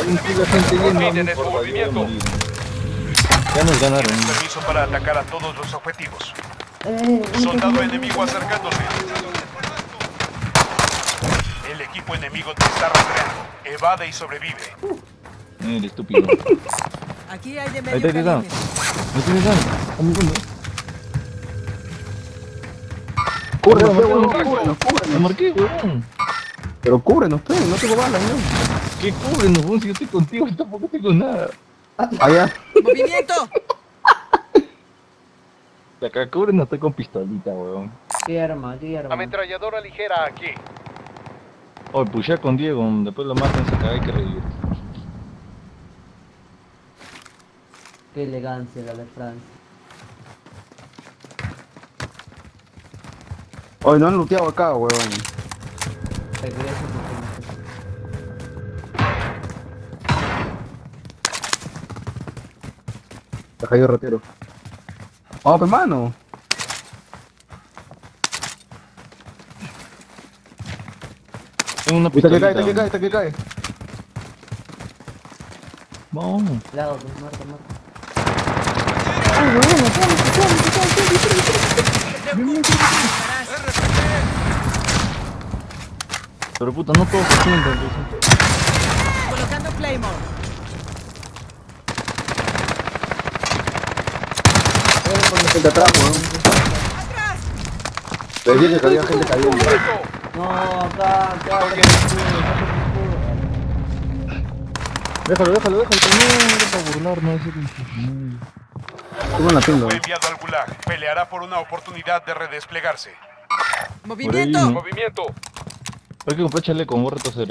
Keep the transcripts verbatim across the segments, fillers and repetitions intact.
la gente yendo, no Coordinen su importa, yo voy a movimiento. morir. Ya nos ganaron. Tienen permiso para atacar a todos los objetivos. Eh, Soldado enemigo acercándose. El equipo enemigo te está rastreando. Evade y sobrevive. Eh, el estúpido. Aquí hay de Ahí medio está, ahí está. calibre. No tienes nada. Amigo, no. Cúbrenos, Marqué, huevón, marqué. cúbrenos, Lo cúbrenos. marqué, huevón. Pero cúbrenos, pe, no tengo balas, ¿no? ¿Qué cúbrenos, huevón? Si yo estoy contigo, tampoco tengo nada. Allá. ¡Movimiento! De acá cúbrenos, estoy con pistolita, huevón. qué arma, qué arma. Ametralladora ligera aquí. Oh, pushea con Diego, después lo matan, se caga, hay que revivir. Qué elegancia la de Francia. Hoy no han looteado acá, huevón. Regreso porque Te cayó rotero. Vamos, pe, mano. Tengo una Está que cae, pistolita. está que cae, está que cae. Vamos. no. Lado, pues, marca, marca. Pero puta, no todos se sientan, pues. Colocando Claymore. Gente atrás, huevón. Te dije que había gente cayendo. No, acá, acá, acá. Déjalo, déjalo, déjalo. No, no para burlar, no ese que... Tengo la pinga. Fue enviado al Gulag. Peleará por una oportunidad de redesplegarse. ¡Movimiento! ¿no? Movimiento. Hay que comprar chaleco, con gorra tosera.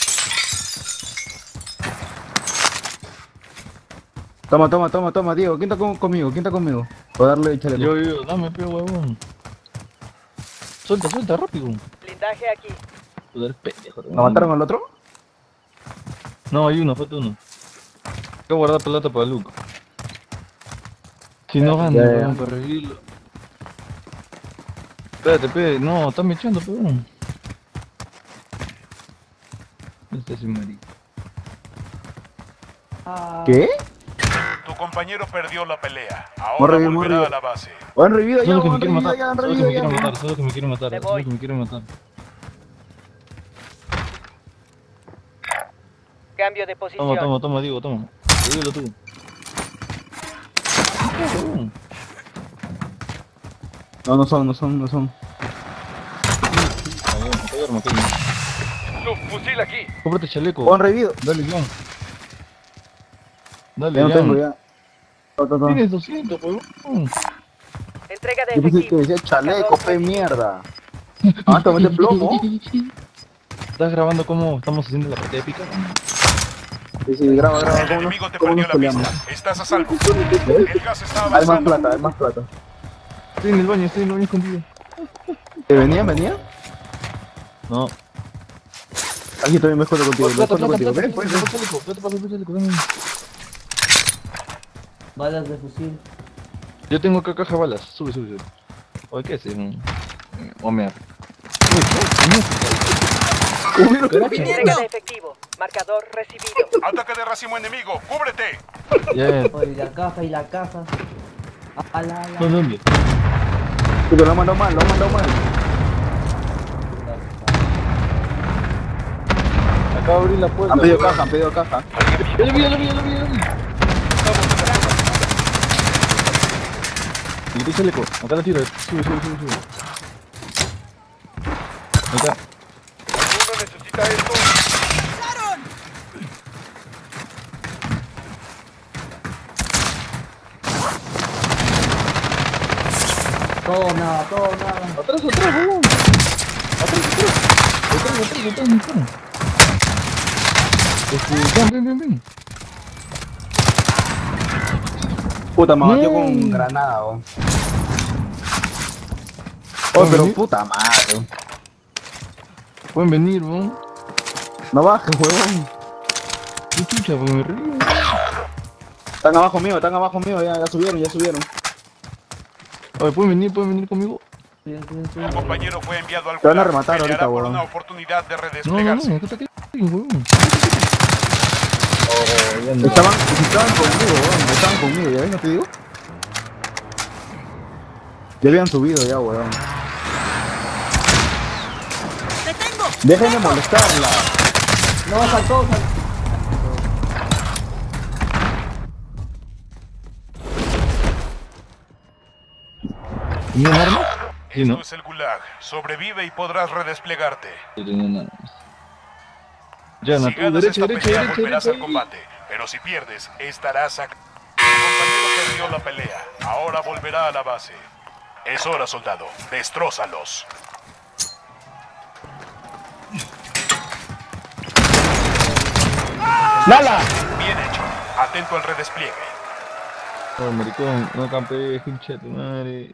Toma, toma, toma, toma, Diego. ¿Quién está con- conmigo? ¿Quién está conmigo? Voy a darle chaleco. Yo, yo, dame, peo, huevón. Suelta, suelta, rápido. Blindaje aquí. Tú eres pendejo. ¿Lo mataron al otro? No, hay uno, falta uno. Hay que guardar pelota para Luke. Si no gana, Ya, ya. weón, para revivirlo. Espérate, pe, no, están echando, peón. Este es un marico. Ah, ¿Qué? Tu compañero perdió la pelea. Morre Ahora bien, volverá morre a la base. ¿O han revivido ya? Solo que ¿O me han quiere revivido matar, ya? ¿Han solo que me revivido quiere ya? matar, solo que me quiere matar, Me solo voy. que me quiere matar. Cambio de posición. Toma, toma, toma, digo, toma. Revívelo tú. Weón. No, no son, no son, no son. A ver, me arma, coño. Subfusil aquí. Cómprate chaleco. ¿O han revivido? Dale, Jan. Dale, Ya no Jan. tengo ya. No, no, no. Tienes doscientos, weón. Entrega de Yo pensé que efectivo. decía chaleco, pe mierda. Ah, te de plomo. ¿Estás grabando cómo estamos haciendo la partida épica? Sí, sí, graba, graba. El ¿Cómo enemigo nos, te cómo perdió nos la peleamos? pista. Estás a salvo. El gas está Hay más avanzando. plata, hay más plata. Estoy en el baño, estoy en el baño escondido. ¿Te venía, venía? No. Aquí también me escondo contigo, me Plata, escondo plata, contigo. plata, Ven, pues, plata, ven. chaleco, plata, plata, plata, chaleco, dame. balas de fusil. Yo tengo acá caja de balas, sube, sube, sube. Oye, ¿qué es? Un... Homer. Uh, mira, qué Movimiento. Entrega de efectivo. Marcador recibido. Ataque de racimo enemigo. Cúbrete. Ya, Oye, la caja y la caja. A la, a la. no, ¿dónde? Pero lo han mandado mal, lo han mandado mal. Acabo de abrir la puerta. Han pedido weón. caja, han pedido caja. Ya lo vi, ya lo vi, ya lo vi, ya lo vi. Y te chaleco, acá la tiro, sube, sube, sube, sube. Acá. Uno necesita esto. Todo nada, todo nada. Atrás, atrás, weón. Atrás, atrás. Atrás, atrás, atrás, atrás. Este, ven, ven, ven, ven. Puta, me batió No. con granada, oh. Oh, ¿Pueden pero venir? puta madre. Pueden venir, weón. No bajes, huevón. Qué chucha, porque me río. Están abajo mío, están abajo mío, ya, ya subieron, ya subieron. Oye, ¿pueden venir? ¿Pueden venir conmigo? Cuiden, cuiden, Tu cuiden. compañero fue enviado al Te van a Gulag. rematar Peleará ahorita, por weón. una oportunidad de No, no, redesplegarse. no, acá está aquí, weón. peleando. Estaban, estaban conmigo, weón. Estaban conmigo, ¿ya ves? ¿No te digo? Ya habían subido ya, weón. Dejen de molestarla. No, saltó, saltó. ¿Tenía un arma? Sí, Esto ¿no? es el Gulag. Sobrevive y podrás redesplegarte. Sí, tenía un arma. Ya, no, Si tú, ganas derecha, esta derecha, pelea, derecha, volverás derecha. al combate. Pero si pierdes, estarás acá. Tu compañero perdió la pelea. Ahora volverá a la base. Es hora, soldado. Destrózalos. ¡Lala! Bien hecho. Atento al redespliegue. Oh, maricón, no campeé, hincha tu madre.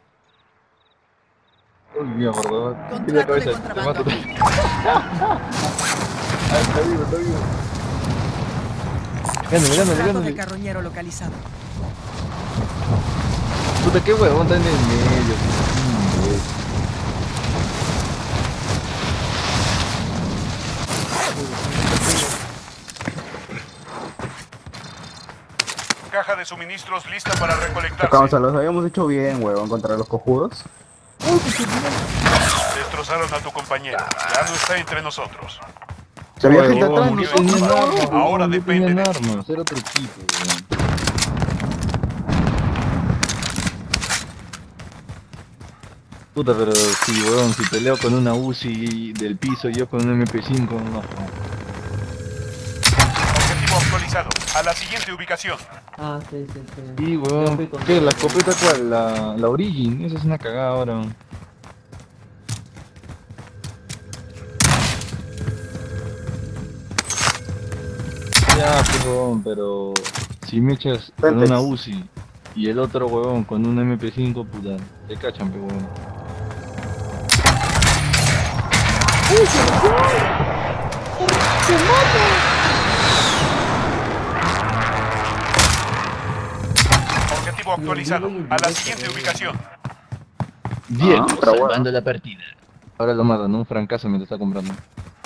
Uy, mierda, weón. Tira la cabeza, te mato. Ah, está vivo, está vivo. Gándale, gándale, Trato de gándale. carroñero localizado. Puta, qué huevón está en el medio. Mm, güey. Caja de suministros lista para recolectarse. Causa, los habíamos hecho bien, weón, contra los cojudos. Destrozaron a tu compañero. Ya no está entre nosotros. Se había Oye, gente huevón, atrás de no nosotros, tenían weón. armas, Ahora huevón, no depende tenían de ti. armas, era otro equipo, weón. Puta, pero si, weón, si peleo con una U C I del piso y yo con un M P cinco, no. Objetivo actualizado. A la siguiente ubicación. Ah, sí, sí, sí. Sí, Yo weón. fui con- ¿Qué? ¿La escopeta cuál? La, la Origin. Esa es una cagada ahora. Ya, pues, huevón, pero si me echas con Pentex. una U C I y el otro huevón con un M P cinco, puta, te cachan, pe huevón. Objetivo actualizado. A la siguiente ubicación. Diego, Ah, pero bueno. salvando la partida. Ahora lo matan, ¿no? Un francazo me lo está comprando.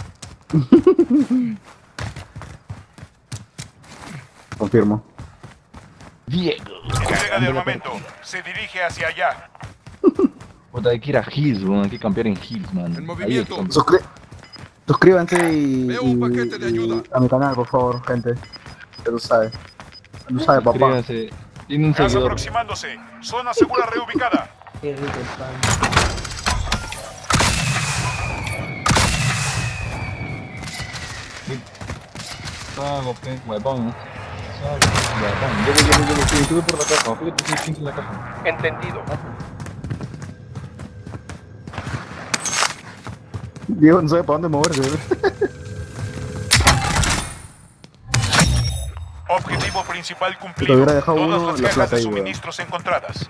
Confirmo. Diego. Entrega de armamento. Se dirige hacia allá. Puta, hay que ir a Hills, weón. Hay que campear en Hills, man. En Ahí movimiento. es campo. Suscri- Suscríbanse y, Veo un y- paquete de ayuda. y a mi canal, por favor, gente. Ya lo sabe. Ya lo sabe, papá. Suscríbanse. Tiene un Gas seguidor. aproximándose. Zona segura reubicada. Qué rico están. Sago, pe, huevón. Sago, huevón. Llego, llego, llego. Sí, sube por la caja. Fíjate, sí, sí, en la caja. Entendido. Diego no sabe para dónde moverse, ¿verdad? Objetivo principal Te cumplido. hubiera dejado Todas uno, las la cajas plata de ahí, weón. suministros encontradas.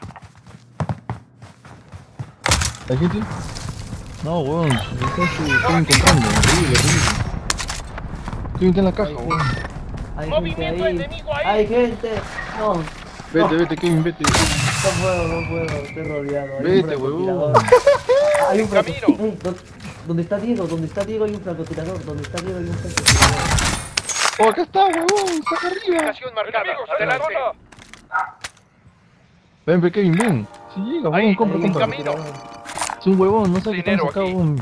¿Hay gente? No, weón. Estoy, estoy encontrando. Horrible, horrible. Estoy en la caja, weón. Hay gente ahí. Hay gente. No, no Vete, vete, Kevin, vete. puedo, no puedo. Estoy rodeado. Hay un Vete, francotirador. huevón. Hay un Camino. francotirador. Eh, ¿dó- ¿Dónde está Diego? ¿Dónde está Diego? Hay un francotirador. ¿Dónde está Diego? Hay un francotirador. Oh, acá está, weón. Está acá arriba. Ubicación marcada. Adelante. Ven, ve, Kevin, ven. Si llega, weón, compra, Hay un compra. francotirador. Es un huevón, no sabe que Dinero estamos acá, aquí. weón.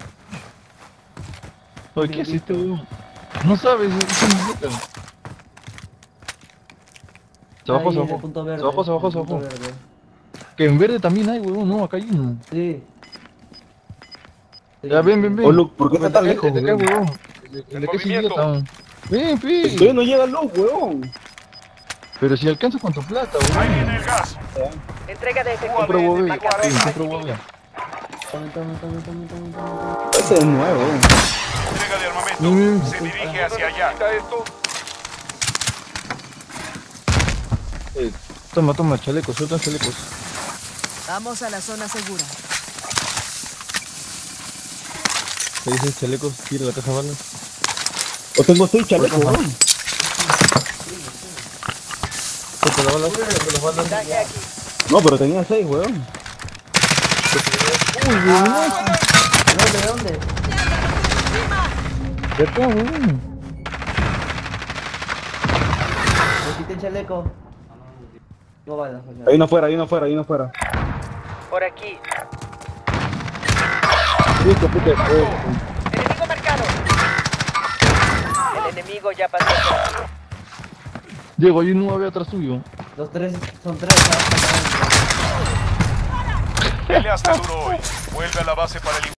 Oye, ¿qué hace este weón? No sabes, es un idiota. Se bajó, Ahí se en el bajó. punto verde, Se bajó, se bajó, en se el bajó. punto verde. Que en verde también hay, weón. No, acá hay uno. Sí. Ya, ven, ven, ven. Oh, Luke, ¿por qué está tan Vete, lejos, vete acá, weón? huevón. El de que es movimiento. idiota. Ven, Todavía pi. no llega Luke, weón. Pero si alcanza con tu plata, Ahí viene weón. el gas. Entrega de Compro efectivo. huevo. Marcador Sí, compro recibido. huevo. Tome, tome, tome, tome, tome, tome. Ese es nuevo, weón. Entrega de Mm. armamento. Se dirige hacia allá. Eh, toma, toma, chalecos, suelta chalecos. Vamos a la zona segura. ¿Qué dices chalecos? Tira la caja de balas. O tengo seis chalecos, Ajá. weón. Suelta las balas, suelta las balas. Mensaje aquí. No, pero tenía seis, weón. Uy, weón. ¿Dónde, dónde? De acá, weón. quité el chaleco. No balas, coño. Hay uno fuera, hay uno fuera, hay uno fuera. Por aquí. Listo, puta. eh, Enemigo marcado. El enemigo ya pasó por aquí. Diego, hay un nueve atrás tuyo. Los tres, son tres. ¿Ah? Peleaste duro hoy. Vuelve a la base para el